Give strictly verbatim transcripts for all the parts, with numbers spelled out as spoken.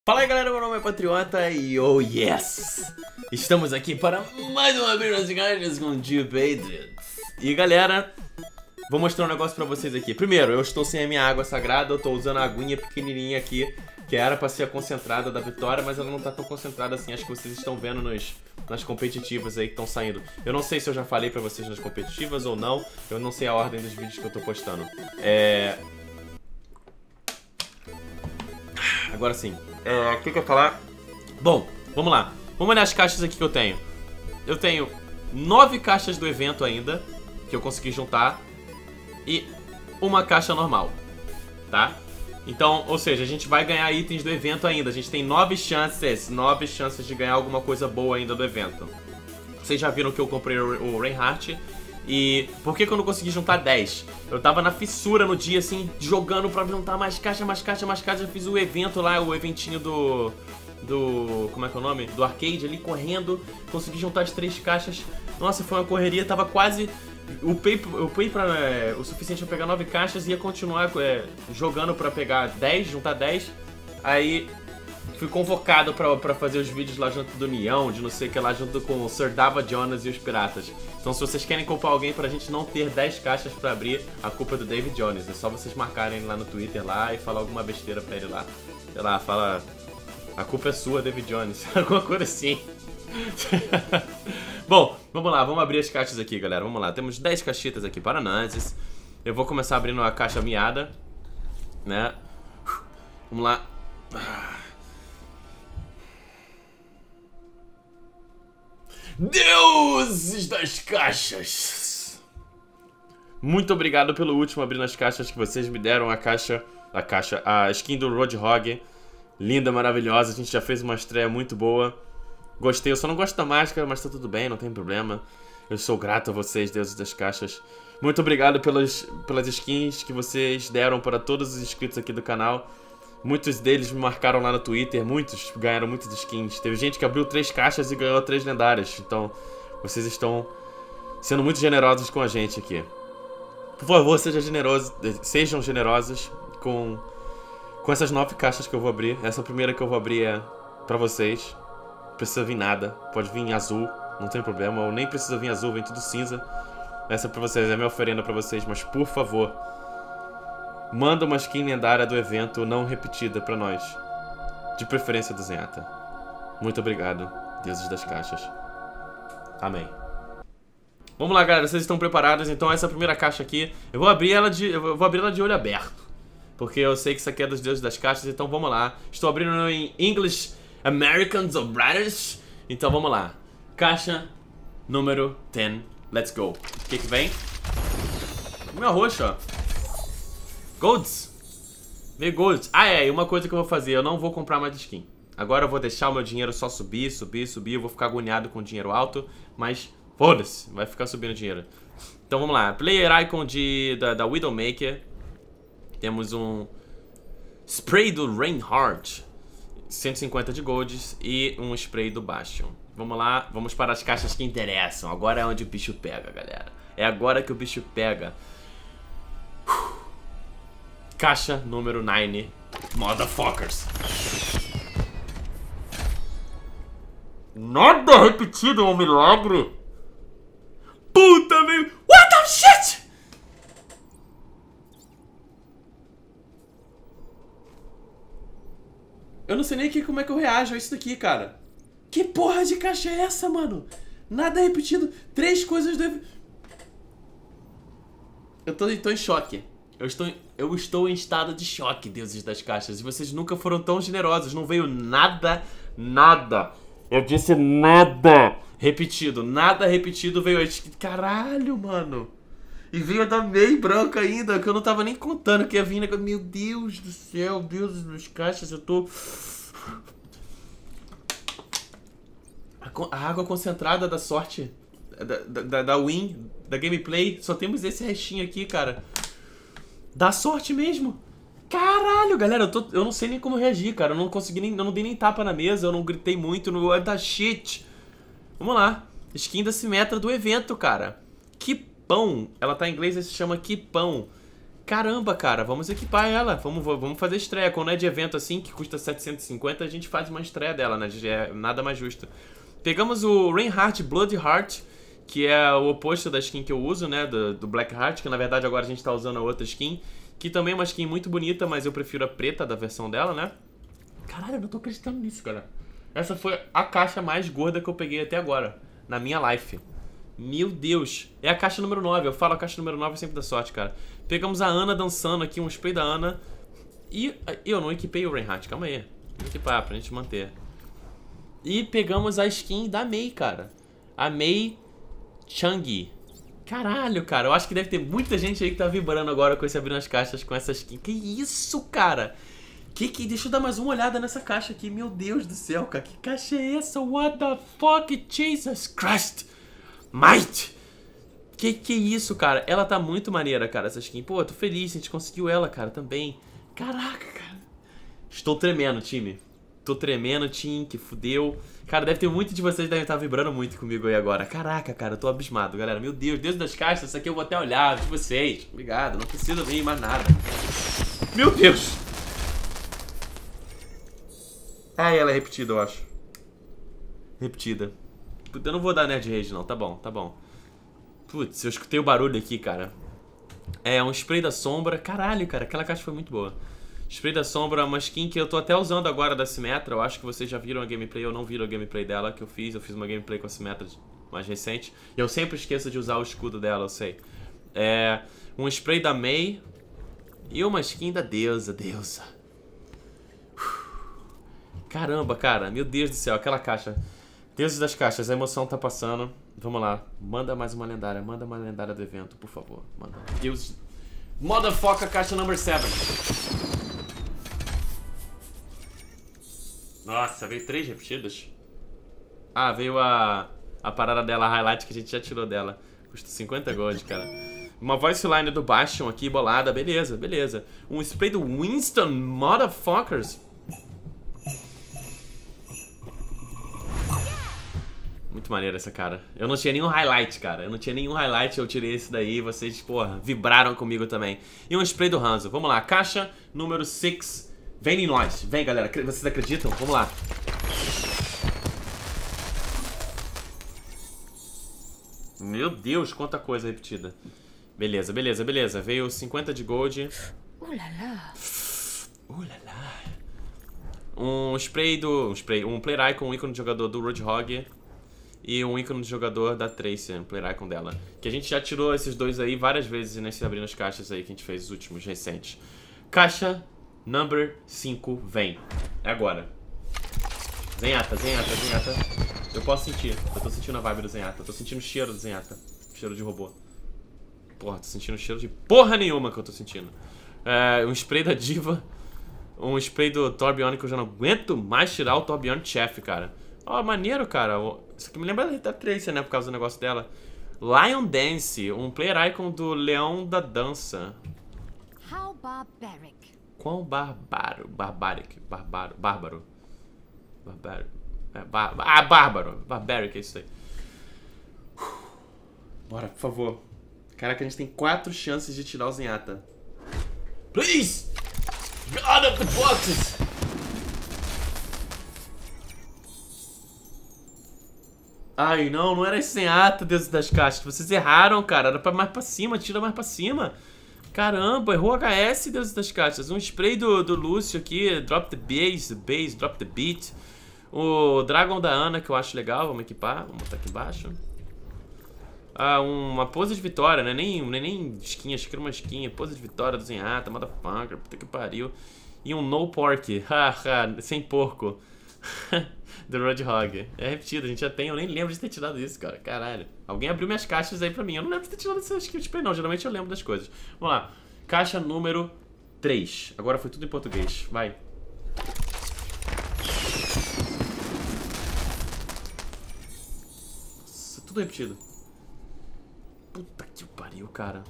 Fala aí galera, meu nome é Patriota e oh yes! Estamos aqui para mais uma vez nas caixas com o Tio Patriots. E galera, vou mostrar um negócio pra vocês aqui. Primeiro, eu estou sem a minha água sagrada, eu estou usando a aguinha pequenininha aqui, que era pra ser a concentrada da vitória, mas ela não tá tão concentrada assim, acho que vocês estão vendo nos, nas competitivas aí que estão saindo. Eu não sei se eu já falei pra vocês nas competitivas ou não, eu não sei a ordem dos vídeos que eu tô postando. É... Agora sim. É, o que que eu ia falar? Bom, vamos lá. Vamos olhar as caixas aqui que eu tenho. Eu tenho nove caixas do evento ainda, que eu consegui juntar, e uma caixa normal, tá? Então, ou seja, a gente vai ganhar itens do evento ainda. A gente tem nove chances, nove chances de ganhar alguma coisa boa ainda do evento. Vocês já viram que eu comprei o, o Reinhardt. E por que que eu não consegui juntar dez? Eu tava na fissura no dia, assim, jogando pra juntar mais caixa, mais caixa, mais caixa. Eu fiz o evento lá, o eventinho do... Do... Como é que é o nome? Do arcade ali, correndo. Consegui juntar as três caixas. Nossa, foi uma correria, tava quase... Eu upei, eu upei pra, é, o suficiente pra pegar nove caixas e ia continuar é, jogando pra pegar dez, juntar dez. Aí... Fui convocado pra, pra fazer os vídeos lá junto do União, de não sei o que lá, junto com o Sir Dava Jonas e os piratas. Então se vocês querem culpar alguém pra gente não ter dez caixas pra abrir, a culpa é do David Jones. É só vocês marcarem lá no Twitter lá e falar alguma besteira pra ele lá. Sei lá, fala... A culpa é sua, David Jones. Alguma coisa assim. Bom, vamos lá, vamos abrir as caixas aqui, galera. Vamos lá, temos dez caixetas aqui para nós. Eu vou começar abrindo a caixa miada, né? Vamos lá. Deuses das caixas! Muito obrigado pelo último abrir nas caixas que vocês me deram. A caixa, a caixa, a skin do Roadhog, linda, maravilhosa. A gente já fez uma estreia muito boa. Gostei, eu só não gosto da máscara, mas tá tudo bem, não tem problema. Eu sou grato a vocês, deuses das caixas. Muito obrigado pelas, pelas skins que vocês deram para todos os inscritos aqui do canal. Muitos deles me marcaram lá no Twitter, muitos ganharam muitas skins. Teve gente que abriu três caixas e ganhou três lendárias. Então, vocês estão sendo muito generosos com a gente aqui. Por favor, seja generoso, sejam generosos com, com essas nove caixas que eu vou abrir. Essa primeira que eu vou abrir é pra vocês. Não precisa vir nada, pode vir em azul, não tem problema. Ou nem precisa vir azul, vem tudo cinza. Essa é pra vocês, é minha oferenda pra vocês, mas por favor... Manda uma skin lendária do evento não repetida pra nós. De preferência do Zenyatta. Muito obrigado, deuses das caixas. Amém. Vamos lá, galera, vocês estão preparados? Então essa primeira caixa aqui, eu vou abrir ela de, eu vou abrir ela de olho aberto. Porque eu sei que isso aqui é dos deuses das caixas, então vamos lá. Estou abrindo em English Americans or Brothers. Então vamos lá. Caixa número dez. Let's go. O que que vem? Meu roxo, ó. Golds? Veio Golds. Ah, é, e uma coisa que eu vou fazer, eu não vou comprar mais skin. Agora eu vou deixar o meu dinheiro só subir, subir, subir. Eu vou ficar agoniado com dinheiro alto, mas foda-se, vai ficar subindo dinheiro. Então vamos lá, Player Icon de, da, da Widowmaker. Temos um Spray do Reinhardt, cento e cinquenta de Golds. E um Spray do Bastion. Vamos lá, vamos para as caixas que interessam. Agora é onde o bicho pega, galera. É agora que o bicho pega. Caixa número nove. Motherfuckers. Nada repetido, é um milagre. Puta, meu. What the shit? Eu não sei nem que, como é que eu reajo a isso daqui, cara. Que porra de caixa é essa, mano? Nada repetido. Três coisas do... Eu tô, tô em choque. Eu estou, eu estou em estado de choque, deuses das caixas. E vocês nunca foram tão generosos. Não veio nada, nada. Eu disse nada repetido. Nada repetido veio. Caralho, mano. E veio da Mei branca ainda, que eu não tava nem contando que ia vir. Meu Deus do céu, deuses das caixas. Eu tô... A água concentrada da sorte. Da, da, da win, da gameplay. Só temos esse restinho aqui, cara. Dá sorte mesmo. Caralho, galera, eu, tô, eu não sei nem como reagir, cara. Eu não consegui nem, eu não dei nem tapa na mesa. Eu não gritei muito no what the shit. Vamos lá. Skin da Simetra do evento, cara. Que pão. Ela tá em inglês e se chama Que Pão. caramba, cara, vamos equipar ela. Vamos, vamos fazer estreia. Quando é de evento assim, que custa setecentos e cinquenta, a gente faz uma estreia dela, né? É nada mais justo. Pegamos o Reinhardt Bloodheart, que é o oposto da skin que eu uso, né? Do, do Blackheart, que na verdade agora a gente tá usando a outra skin. Que também é uma skin muito bonita, mas eu prefiro a preta da versão dela, né? Caralho, eu não tô acreditando nisso, cara. Essa foi a caixa mais gorda que eu peguei até agora, na minha life. Meu Deus. É a caixa número nove. Eu falo a caixa número nove sempre dá sorte, cara. Pegamos a Ana dançando aqui, um spray da Ana. E eu não equipei o Reinhardt. Calma aí. Vou equipar pra gente manter. E pegamos a skin da Mei, cara. A Mei Chang. Caralho, cara. Eu acho que deve ter muita gente aí que tá vibrando agora com esse abrindo as caixas com essa skin. Que isso, cara? Que que... Deixa eu dar mais uma olhada nessa caixa aqui. Meu Deus do céu, cara. Que caixa é essa? What the fuck? Jesus Christ. Might! Que que é isso, cara? Ela tá muito maneira, cara, essa skin. Pô, eu tô feliz, a gente conseguiu ela, cara, também. Caraca, cara. Estou tremendo, time. Tô tremendo, time, que fudeu. Cara, deve ter muito de vocês que devem estar vibrando muito comigo aí agora. Caraca, cara, eu tô abismado, galera. Meu Deus, Deus das caixas, isso aqui eu vou até olhar de vocês. Obrigado, não precisa vir mais nada. Meu Deus! Ah, ela é repetida, eu acho. Repetida. Eu não vou dar Nerd Rage, não. Tá bom, tá bom. Putz, eu escutei o barulho aqui, cara. É um spray da sombra. Caralho, cara, aquela caixa foi muito boa. Spray da sombra, uma skin que eu tô até usando agora da Symmetra. Eu acho que vocês já viram a gameplay. Eu não viram a gameplay dela que eu fiz. Eu fiz uma gameplay com a Symmetra mais recente. E eu sempre esqueço de usar o escudo dela, eu sei. É um spray da Mei. E uma skin da deusa, deusa. Caramba, cara. Meu Deus do céu, aquela caixa... Deuses das caixas, a emoção tá passando. Vamos lá, manda mais uma lendária. Manda uma lendária do evento, por favor. Manda. Deus. Motherfucker, caixa number seven. Nossa, veio três repetidas. Ah, veio a a parada dela, a highlight que a gente já tirou dela. Custa cinquenta gold, cara. Uma voice line do Bastion aqui, bolada. Beleza, beleza. Um spray do Winston, motherfuckers. Muito maneiro essa, cara. Eu não tinha nenhum highlight, cara. Eu não tinha nenhum highlight, eu tirei esse daí. Vocês, porra, vibraram comigo também. E um spray do Hanzo. Vamos lá, caixa número seis. Vem em nós. Vem, galera. Vocês acreditam? Vamos lá. Meu Deus, quanta coisa repetida. Beleza, beleza, beleza. Veio cinquenta de gold. Ulala. Ulala. Um spray do... Um spray. Um player icon, um ícone de jogador do Roadhog. E um ícone de jogador da Tracer, um player icon dela. Que a gente já tirou esses dois aí várias vezes nesse abrindo as caixas aí que a gente fez, os últimos recentes. Caixa number cinco, vem. É agora. Zenyatta, Zenyatta, Zenyatta. Eu posso sentir. Eu tô sentindo a vibe do Zenyatta. Eu tô sentindo o cheiro do Zenyatta. Cheiro de robô. Porra, tô sentindo cheiro de porra nenhuma que eu tô sentindo. É, um spray da Diva. Um spray do Torbjorn que eu já não aguento mais tirar o Torbjorn Chef, cara. Ó, oh, maneiro, cara. Isso aqui me lembra da Tracer, né? Por causa do negócio dela. Lion Dance. Um player icon do Leão da Dança. How barbaric. Quão barbaro. Barbaric. Barbaro. Bárbaro. Barbaro. É, bar... Ah, bárbaro. Barbaric, é isso aí. Bora, por favor. Caraca, a gente tem quatro chances de tirar o Zenyatta. Please! God of the boxes! Ai, não, não era esse Zenyatta, Deus das caixas. Vocês erraram, cara. Era pra mais pra cima, tira mais pra cima. Caramba, errou H S, Deus das caixas. Um spray do, do Lúcio aqui. Drop the bass, bass, drop the beat. O Dragon da Ana, que eu acho legal. Vamos equipar, vamos botar aqui embaixo. Ah, uma pose de vitória, né? Nem, nem, nem skin, acho que era uma skin. Pose de vitória do Zenyatta, motherfucker, puta que pariu. E um no pork, haha, sem porco. Do Roadhog. É repetido, a gente já tem, eu nem lembro de ter tirado isso, cara. Caralho. Alguém abriu minhas caixas aí pra mim. Eu não lembro de ter tirado esse spray, não. Geralmente eu lembro das coisas. Vamos lá. Caixa número três. Agora foi tudo em português. Vai. Nossa, tudo repetido. Puta que pariu, cara.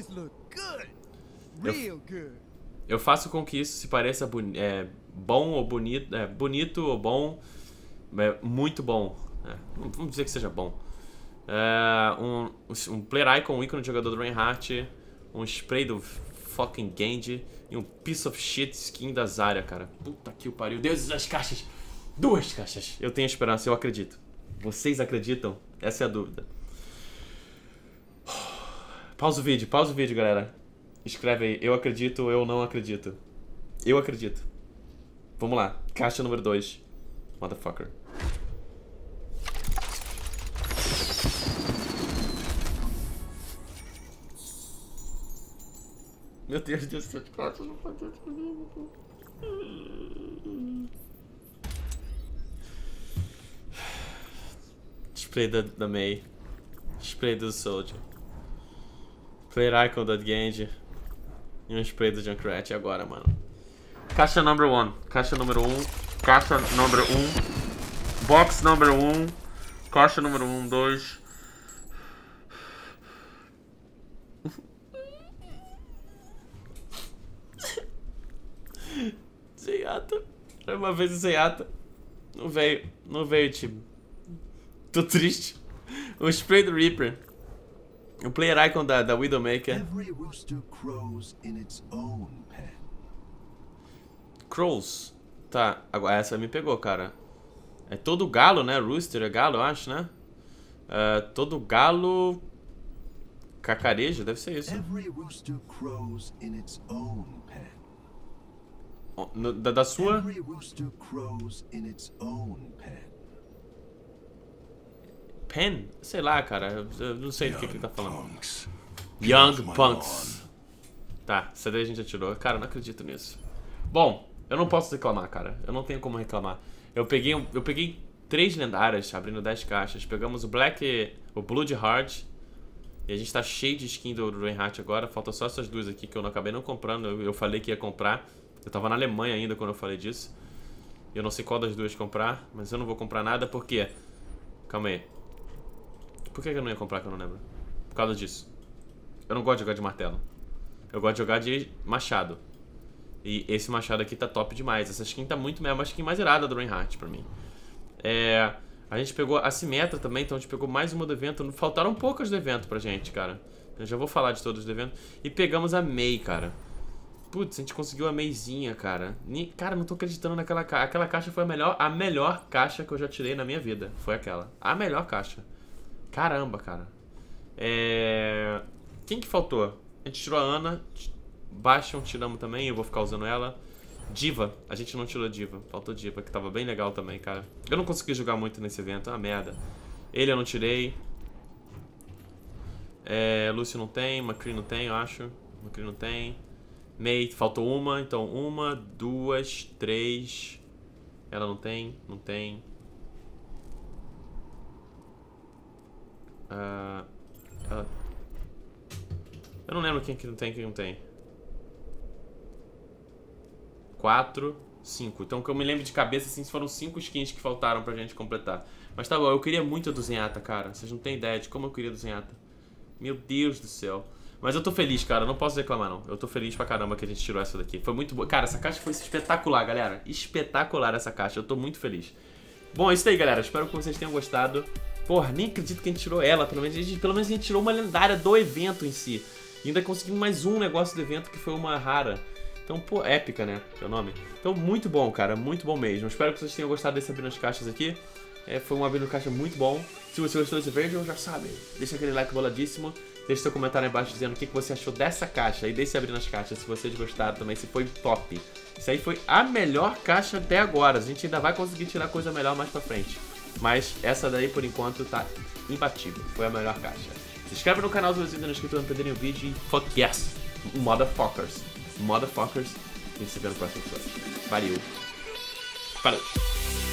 Eu, eu faço com que isso se pareça é, bom ou bonito. É, bonito ou bom. É, muito bom. É, vamos dizer que seja bom. É, um, um player icon, um ícone de jogador do Reinhardt. Um spray do motherfucking Genji e um piece of shit skin da Zarya, cara. Puta que o pariu. Deus das caixas. Duas caixas. Eu tenho esperança, eu acredito. Vocês acreditam? Essa é a dúvida. Pausa o vídeo, pausa o vídeo, galera. Escreve aí, eu acredito, eu não acredito. Eu acredito. Vamos lá, caixa número dois. Motherfucker. Meu Deus do céu, caixa não pode ser comigo. Spray da, da Mei. Spray do Soldier. Player Icon da Genji. E um spray do Junkrat agora, mano. Caixa number one. Caixa número um. Caixa número um. Box número um. Caixa número um, dois. Zenyatta. Uma vez o Zenyatta. Não veio. Não veio, time. Tô triste. O spray do Reaper. O player icon da, da Widowmaker. Every rooster crows in its own pen. Crows. Tá, agora essa me pegou, cara. É todo galo, né? Rooster é galo, eu acho, né? Uh, todo galo... Cacarejo, deve ser isso. Every rooster crows in its own pen. No, da, da sua... Every rooster crows in its own pen. Pen? Sei lá, cara. Eu não sei do que, que ele tá falando. Young Punks. Tá, essa daí a gente já tirou. Cara, eu não acredito nisso. Bom, eu não posso reclamar, cara. Eu não tenho como reclamar. Eu peguei, eu peguei três lendárias, abrindo dez caixas. Pegamos o Black, o Bloodheart. E a gente tá cheio de skin do Reinhardt agora. Falta só essas duas aqui que eu não acabei não comprando. Eu, eu falei que ia comprar. Eu tava na Alemanha ainda quando eu falei disso. Eu não sei qual das duas comprar. Mas eu não vou comprar nada porque... Calma aí. Por que eu não ia comprar que eu não lembro? Por causa disso. Eu não gosto de jogar de martelo. Eu gosto de jogar de machado. E esse machado aqui tá top demais. Essa skin tá muito mesmo. A skin mais irada do Reinhardt pra mim. É... A gente pegou a Simetra também. Então a gente pegou mais uma do evento. Faltaram poucas do evento pra gente, cara. Eu já vou falar de todos do evento. E pegamos a Mei, cara. Putz, a gente conseguiu a Meizinha, cara. Cara, não tô acreditando naquela caixa. Aquela caixa foi a melhor, a melhor caixa que eu já tirei na minha vida. Foi aquela. A melhor caixa. Caramba, cara. É... Quem que faltou? A gente tirou a Ana. Bastion tiramos também, eu vou ficar usando ela. Diva, a gente não tirou Diva. Faltou Diva, que tava bem legal também, cara. Eu não consegui jogar muito nesse evento, é uma merda. Ele eu não tirei. É... Lúcio não tem, McCree não tem, eu acho. McCree não tem. Mei, faltou uma, então uma, duas, três. Ela não tem, não tem. Uh, uh, eu não lembro quem que não tem, quem não tem. Quatro, cinco. Então que eu me lembro de cabeça, assim, foram cinco skins que faltaram pra gente completar. Mas tá bom, eu queria muito a do Zenyatta, cara. Vocês não têm ideia de como eu queria a do Zenyatta. Meu Deus do céu. Mas eu tô feliz, cara, eu não posso reclamar não. Eu tô feliz pra caramba que a gente tirou essa daqui. Foi muito boa. Cara, essa caixa foi espetacular, galera. Espetacular essa caixa, eu tô muito feliz. Bom, é isso aí, galera. Espero que vocês tenham gostado. Porra, nem acredito que a gente tirou ela. Pelo menos a gente, pelo menos a gente tirou uma lendária do evento em si. E ainda conseguimos mais um negócio do evento que foi uma rara. Então, pô, épica, né? É o nome. Então, muito bom, cara. Muito bom mesmo. Espero que vocês tenham gostado desse abrindo as caixas aqui. É, foi um abrindo caixa muito bom. Se você gostou desse vídeo, já sabe. Deixa aquele like boladíssimo. Deixe seu comentário aí embaixo dizendo o que você achou dessa caixa. E deixe abrindo as caixas se vocês gostaram também, se foi top. Isso aí foi a melhor caixa até agora. A gente ainda vai conseguir tirar coisa melhor mais pra frente. Mas essa daí, por enquanto, tá imbatível. Foi a melhor caixa. Se inscreve no canal se você ainda não é inscrito, não perderem o vídeo. E fuck yes! Motherfuckers. Motherfuckers. E se vê no próximo episódio. Valeu. Falou.